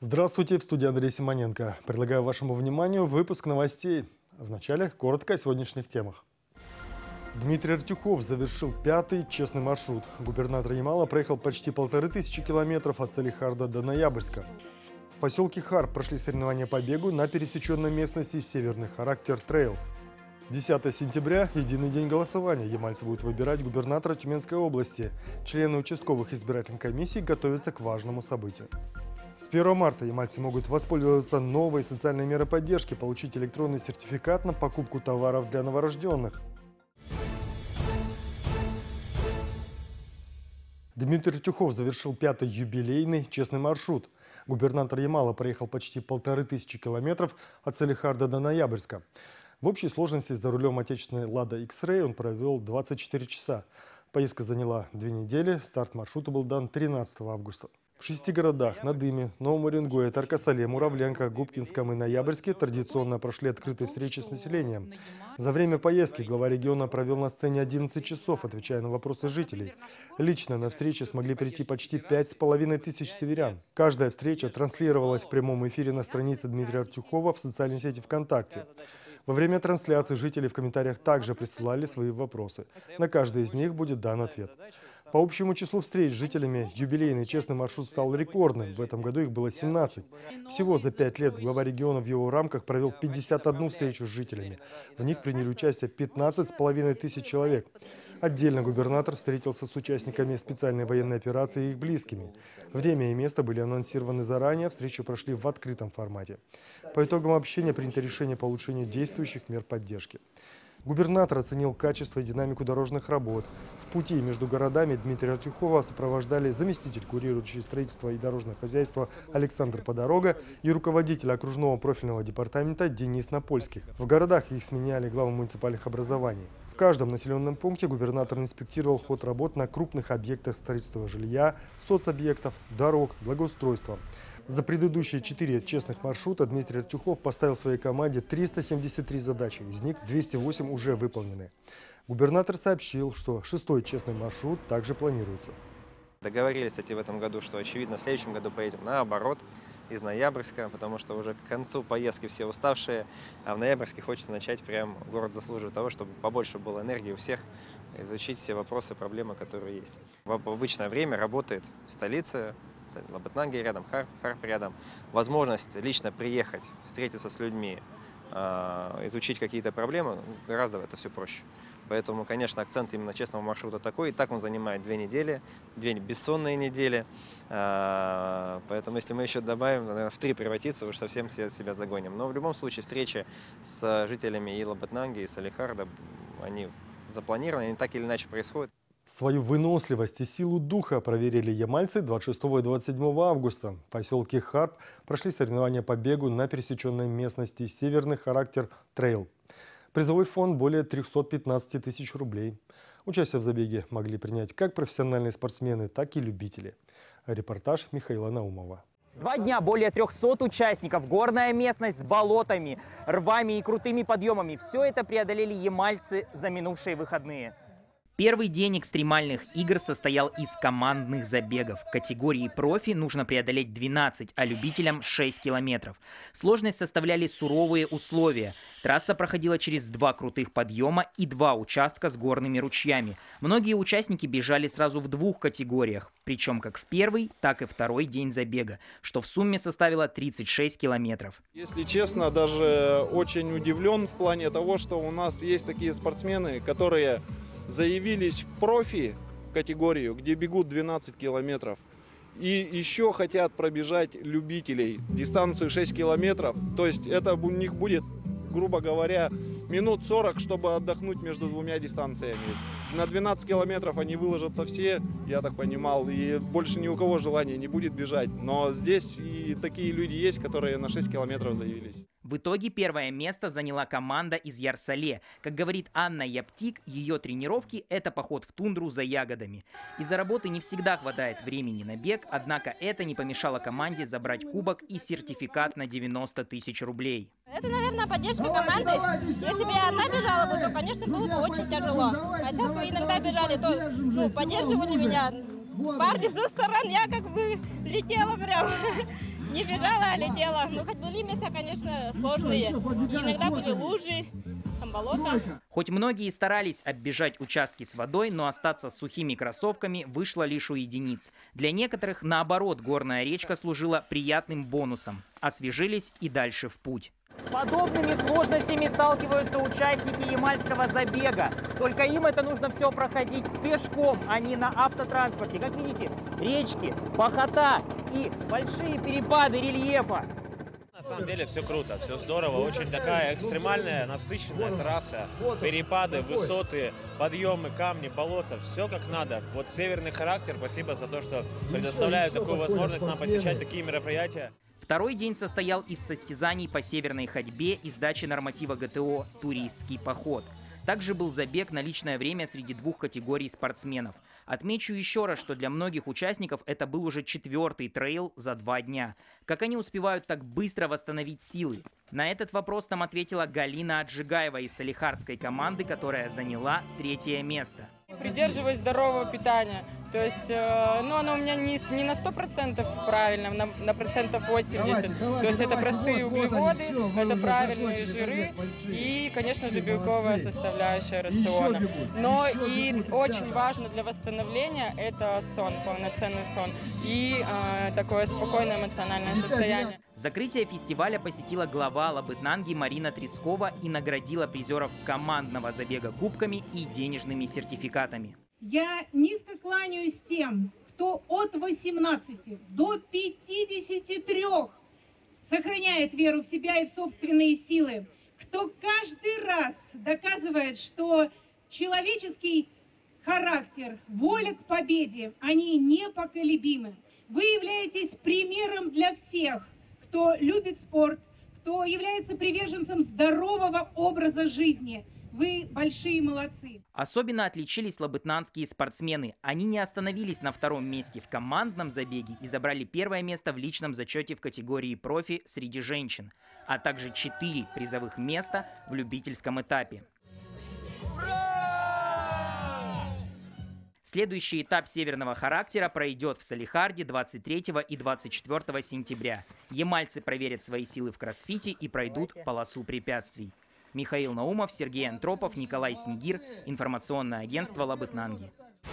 Здравствуйте, в студии Андрей Симоненко. Предлагаю вашему вниманию выпуск новостей. Вначале коротко о сегодняшних темах. Дмитрий Артюхов завершил 5-й честный маршрут. Губернатор Ямала проехал почти 1500 километров от Салехарда до Ноябрьска. В поселке Харп прошли соревнования по бегу на пересеченной местности «Северный характер трейл». 10 сентября – единый день голосования. Ямальцы будут выбирать губернатора Тюменской области. Члены участковых избирательных комиссий готовятся к важному событию. С 1 марта ямальцы могут воспользоваться новой социальной мерой поддержки, получить электронный сертификат на покупку товаров для новорожденных. Дмитрий Артюхов завершил 5-й юбилейный честный маршрут. Губернатор Ямала проехал почти 1500 километров от Салехарда до Ноябрьска. В общей сложности за рулем отечественной «Лада X-Ray» он провел 24 часа. Поездка заняла 2 недели, старт маршрута был дан 13 августа. В 6 городах – Надыме, Новом Уренгое, Тарко-Сале, Муравлянка, Губкинском и Ноябрьске – традиционно прошли открытые встречи с населением. За время поездки глава региона провел на сцене 11 часов, отвечая на вопросы жителей. Лично на встрече смогли прийти почти 5500 северян. Каждая встреча транслировалась в прямом эфире на странице Дмитрия Артюхова в социальной сети ВКонтакте. Во время трансляции жители в комментариях также присылали свои вопросы. На каждый из них будет дан ответ. По общему числу встреч с жителями юбилейный честный маршрут стал рекордным. В этом году их было 17. Всего за 5 лет глава региона в его рамках провел 51 встречу с жителями. В них приняли участие 15 500 человек. Отдельно губернатор встретился с участниками специальной военной операции и их близкими. Время и место были анонсированы заранее, встречи прошли в открытом формате. По итогам общения принято решение по улучшению действующих мер поддержки. Губернатор оценил качество и динамику дорожных работ. В пути между городами Дмитрия Артюхова сопровождали заместитель, курирующий строительство и дорожное хозяйство Александр Подорога и руководитель окружного профильного департамента Денис Напольских. В городах их сменяли главы муниципальных образований. В каждом населенном пункте губернатор инспектировал ход работ на крупных объектах строительства жилья, соцобъектов, дорог, благоустройства. За предыдущие 4 честных маршрута Дмитрий Артюхов поставил своей команде 373 задачи, из них 208 уже выполнены. Губернатор сообщил, что 6-й честный маршрут также планируется. Договорились, кстати, в этом году, что, очевидно, в следующем году поедем наоборот, из Ноябрьска, потому что уже к концу поездки все уставшие, а в Ноябрьске хочется начать прям, город заслуживает того, чтобы побольше было энергии у всех, изучить все вопросы, проблемы, которые есть. В обычное время работает в столице, Лабытнанги рядом, Харп рядом. Возможность лично приехать, встретиться с людьми, изучить какие-то проблемы, гораздо это все проще. Поэтому, конечно, акцент именно честного маршрута такой. И так он занимает 2 недели, 2 бессонные недели. Поэтому, если мы еще добавим, наверное, в 3 превратиться, уж совсем себя загоним. Но в любом случае встречи с жителями и Лабытнанги, и Салехарда, они запланированы, они так или иначе происходят. Свою выносливость и силу духа проверили ямальцы 26 и 27 августа. В поселке Харп прошли соревнования по бегу на пересеченной местности «Северный характер трейл». Призовой фонд более 315 тысяч рублей. Участие в забеге могли принять как профессиональные спортсмены, так и любители. Репортаж Михаила Наумова. 2 дня, более 300 участников, горная местность с болотами, рвами и крутыми подъемами. Все это преодолели ямальцы за минувшие выходные. Первый день экстремальных игр состоял из командных забегов. В категории профи нужно преодолеть 12, а любителям 6 километров. Сложность составляли суровые условия. Трасса проходила через 2 крутых подъема и 2 участка с горными ручьями. Многие участники бежали сразу в 2 категориях, причем как в первый, так и второй день забега, что в сумме составило 36 километров. Если честно, даже очень удивлен в плане того, что у нас есть такие спортсмены, которые заявились в профи категорию, где бегут 12 километров. И еще хотят пробежать любителей дистанцию 6 километров. То есть это у них будет, грубо говоря, минут 40, чтобы отдохнуть между 2 дистанциями. На 12 километров они выложатся все, я так понимал, и больше ни у кого желания не будет бежать. Но здесь и такие люди есть, которые на 6 километров заявились. В итоге первое место заняла команда из Ярсале. Как говорит Анна Яптик, ее тренировки – это поход в тундру за ягодами. Из-за работы не всегда хватает времени на бег, однако это не помешало команде забрать кубок и сертификат на 90 тысяч рублей. Это, наверное, поддержка команды. Если бы я одна бежала бы, то, конечно, было бы очень тяжело. А сейчас мы иногда бежали, то поддерживали меня. Парни с двух сторон, я как бы летела прям. Не бежала, а летела. Ну, хоть были места, конечно, сложные. Иногда были лужи, там болото. Хоть многие старались оббежать участки с водой, но остаться с сухими кроссовками вышло лишь у единиц. Для некоторых, наоборот, горная речка служила приятным бонусом. Освежились и дальше в путь. С подобными сложностями сталкиваются участники ямальского забега. Только им это нужно все проходить пешком, а не на автотранспорте. Как видите, речки, пахота и большие перепады рельефа. На самом деле все круто, все здорово, очень такая экстремальная, насыщенная трасса, перепады, высоты, подъемы, камни, болота, все как надо. Вот северный характер, спасибо за то, что предоставляют такую возможность нам посещать такие мероприятия. Второй день состоял из состязаний по северной ходьбе и сдачи норматива ГТО «Туристский поход». Также был забег на личное время среди двух категорий спортсменов. Отмечу еще раз, что для многих участников это был уже 4-й трейл за 2 дня. Как они успевают так быстро восстановить силы? На этот вопрос нам ответила Галина Аджигаева из салихардской команды, которая заняла 3-е место. Придерживаюсь здорового питания. То есть, оно у меня не на 100% правильно, на процентов 80. То есть это простые углеводы, это правильные жиры и, конечно же, белковая составляющая рациона. Но и очень важно для восстановления это сон, полноценный сон и такое спокойное эмоциональное состояние. Закрытие фестиваля посетила глава Лабытнанги Марина Трескова и наградила призеров командного забега кубками и денежными сертификатами. Я низко кланяюсь тем, кто от 18 до 53 сохраняет веру в себя и в собственные силы, кто каждый раз доказывает, что человеческий характер, воля к победе, они непоколебимы. Вы являетесь примером для всех, кто любит спорт, кто является приверженцем здорового образа жизни. Вы большие молодцы. Особенно отличились лабытнанские спортсмены. Они не остановились на 2-м месте в командном забеге и забрали 1-е место в личном зачете в категории профи среди женщин, а также 4 призовых места в любительском этапе. Следующий этап северного характера пройдет в Салихарде 23 и 24 сентября. Ямальцы проверят свои силы в кроссфите и пройдут полосу препятствий. Михаил Наумов, Сергей Антропов, Николай Снегир. Информационное агентство Лабытнанги.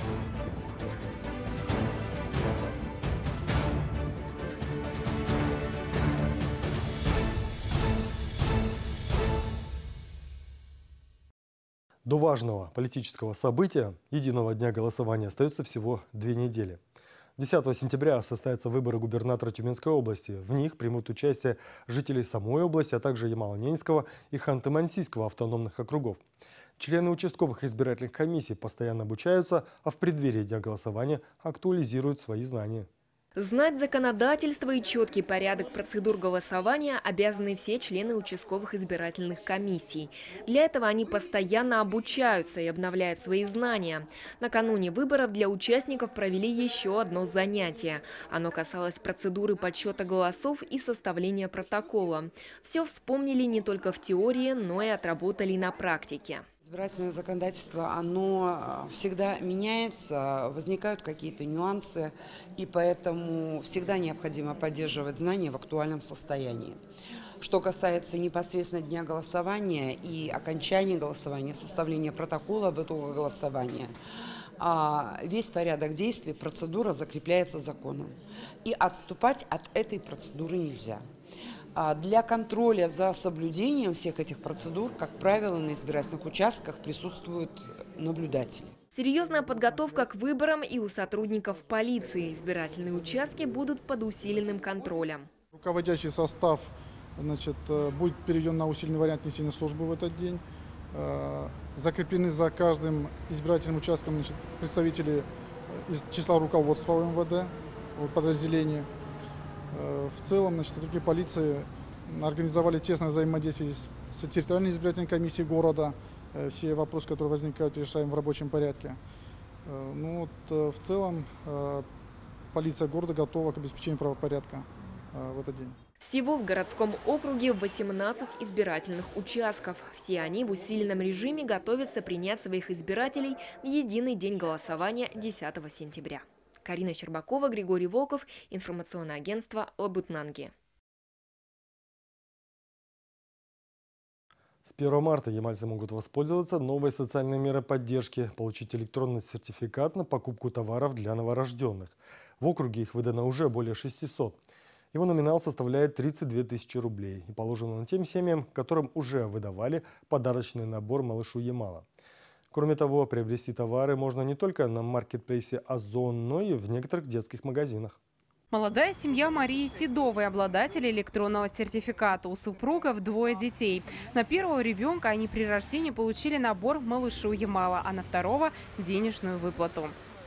До важного политического события, единого дня голосования, остается всего 2 недели. 10 сентября состоятся выборы губернатора Тюменской области. В них примут участие жители самой области, а также Ямало-Ненецкого и Ханты-Мансийского автономных округов. Члены участковых избирательных комиссий постоянно обучаются, а в преддверии дня голосования актуализируют свои знания. Знать законодательство и четкий порядок процедур голосования обязаны все члены участковых избирательных комиссий. Для этого они постоянно обучаются и обновляют свои знания. Накануне выборов для участников провели еще одно занятие. Оно касалось процедуры подсчета голосов и составления протокола. Все вспомнили не только в теории, но и отработали на практике. Избирательное законодательство, оно всегда меняется, возникают какие-то нюансы, и поэтому всегда необходимо поддерживать знания в актуальном состоянии. Что касается непосредственно дня голосования и окончания голосования, составления протокола об итогах голосования, весь порядок действий, процедура закрепляется законом. И отступать от этой процедуры нельзя. Для контроля за соблюдением всех этих процедур, как правило, на избирательных участках присутствуют наблюдатели. Серьезная подготовка к выборам и у сотрудников полиции. Избирательные участки будут под усиленным контролем. Руководящий состав будет переведен на усиленный вариант несения службы в этот день. Закреплены за каждым избирательным участком представители из числа руководства МВД подразделения. В целом, сотрудники полиции организовали тесное взаимодействие с территориальной избирательной комиссией города. Все вопросы, которые возникают, решаем в рабочем порядке. В целом, полиция города готова к обеспечению правопорядка в этот день. Всего в городском округе 18 избирательных участков. Все они в усиленном режиме готовятся принять своих избирателей в единый день голосования 10 сентября. Карина Щербакова, Григорий Волков, информационное агентство Лабытнанги. С 1 марта ямальцы могут воспользоваться новой социальной мерой поддержки – получить электронный сертификат на покупку товаров для новорожденных. В округе их выдано уже более 600. Его номинал составляет 32 тысячи рублей и положен он тем семьям, которым уже выдавали подарочный набор малышу Ямала. Кроме того, приобрести товары можно не только на маркетплейсе «Озон», но и в некоторых детских магазинах. Молодая семья Марии Седовой, обладатель электронного сертификата. У супругов 2 детей. На первого ребенка они при рождении получили набор малышу Ямала, а на второго – денежную выплату.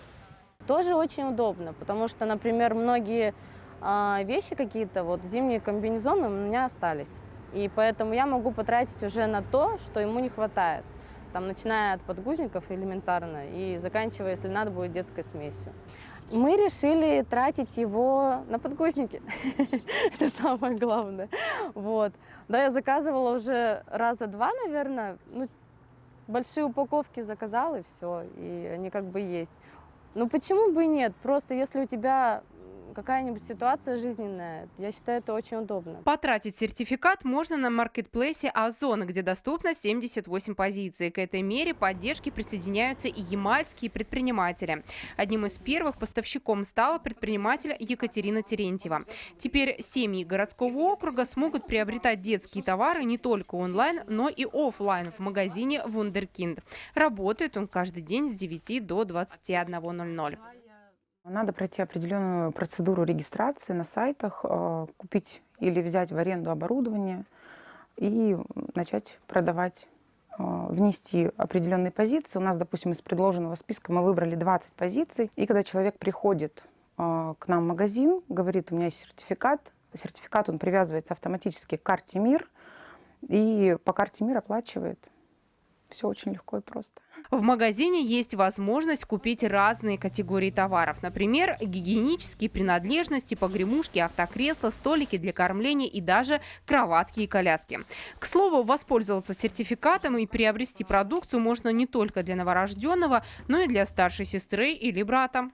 Тоже очень удобно, потому что, например, многие вещи какие-то, вот зимние комбинезоны у меня остались. И поэтому я могу потратить уже на то, что ему не хватает. Там, начиная от подгузников элементарно и заканчивая, если надо будет, детской смесью. Мы решили тратить его на подгузники. Это самое главное. Вот. Да, я заказывала уже раза 2, наверное. Ну, большие упаковки заказала, и все. И они как бы есть. Ну, почему бы и нет? Просто если у тебя какая-нибудь ситуация жизненная, я считаю, это очень удобно. Потратить сертификат можно на маркетплейсе «Озон», где доступно 78 позиций. К этой мере поддержки присоединяются и ямальские предприниматели. Одним из первых поставщиком стала предприниматель Екатерина Терентьева. Теперь семьи городского округа смогут приобретать детские товары не только онлайн, но и офлайн в магазине «Вундеркинд». Работает он каждый день с 9 до 21:00. Надо пройти определенную процедуру регистрации на сайтах, купить или взять в аренду оборудование и начать продавать, внести определенные позиции. У нас, допустим, из предложенного списка мы выбрали 20 позиций. И когда человек приходит к нам в магазин, говорит: у меня есть сертификат, он привязывается автоматически к карте МИР, и по карте МИР оплачивает. Все очень легко и просто. В магазине есть возможность купить разные категории товаров. Например, гигиенические принадлежности, погремушки, автокресла, столики для кормления и даже кроватки и коляски. К слову, воспользоваться сертификатом и приобрести продукцию можно не только для новорожденного, но и для старшей сестры или брата.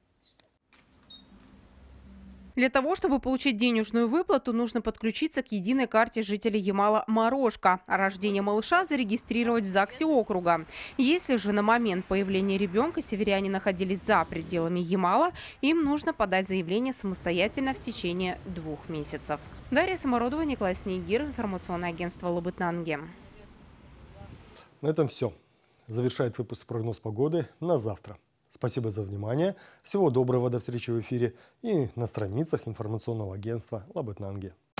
Для того, чтобы получить денежную выплату, нужно подключиться к единой карте жителей Ямала «Морошка», а рождение малыша зарегистрировать в ЗАГСе округа. Если же на момент появления ребенка северяне находились за пределами Ямала, им нужно подать заявление самостоятельно в течение 2 месяцев. Дарья Самородова, Николай Снегир, информационное агентство Лабытнанги. На этом все. Завершает выпуск прогноз погоды на завтра. Спасибо за внимание. Всего доброго, до встречи в эфире и на страницах информационного агентства Лабытнанги.